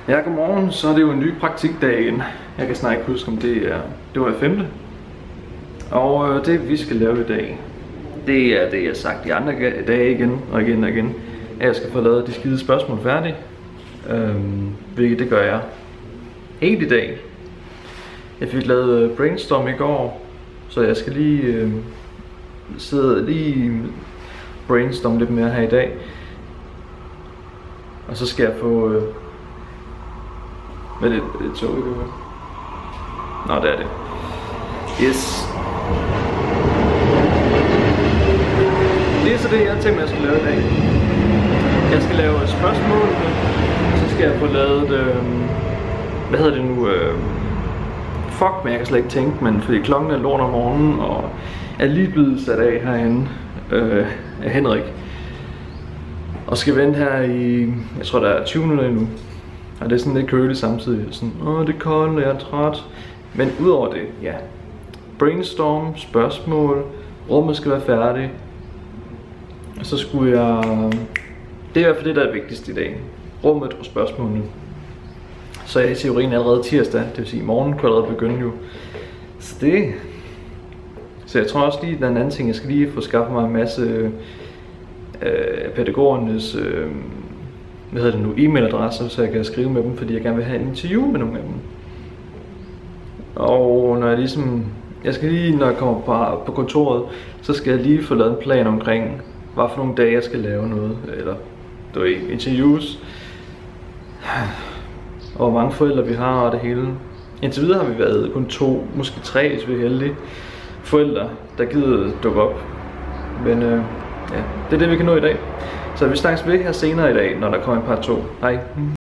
Ja, godmorgen. Så er det jo en ny praktikdag igen. Jeg kan snart ikke huske, om det var 5. Og det vi skal lave i dag, det er det, jeg har sagt de andre dage igen og igen og igen. At jeg skal få lavet de skide spørgsmål færdige. Hvilket det gør jeg helt i dag. Jeg fik lavet brainstorm i går, så jeg skal lige brainstorm lidt mere her i dag. Og så skal jeg få... hvad er det? Er det tog, ikke? Nå, det er det. Yes. Det er så det, jeg har tænkt mig, at jeg skal lave i dag. Jeg skal lave spørgsmål, så skal jeg få lavet... hvad hedder det nu? Fuck, men jeg kan slet ikke tænke, men fordi klokken er lort om morgenen, og jeg er lige blevet sat af herinde af Henrik. Og skal vente her i, jeg tror der er 20 minutter endnu. Og det er sådan lidt køligt samtidig. Sådan, det er koldt, og jeg er træt. Men udover det, ja. Brainstorm, spørgsmål, rummet skal være færdigt. Og så skulle jeg... Det er i hvert fald det, der er vigtigst i dag. Rummet og spørgsmålene. Så jeg er i teorien allerede tirsdag, det vil sige i morgen kunne jeg allerede begynde jo. Så det... Så jeg tror også lige, der er en anden ting, jeg skal lige få skaffet mig en masse pædagogernes hvad hedder det nu, e-mailadresser, så jeg kan skrive med dem, fordi jeg gerne vil have en interview med nogle af dem. Og når jeg ligesom, jeg skal lige, når jeg kommer på kontoret, så skal jeg lige få lavet en plan omkring, hvad for nogle dage jeg skal lave noget, eller du ved, interviews, og hvor mange forældre vi har og det hele. Indtil videre har vi været kun 2, måske 3, hvis vi er heldige, forældre, der gider dukke op. Men ja, det er det, vi kan nå i dag. Så vi snakkes ved her senere i dag, når der kommer en part 2. Hej.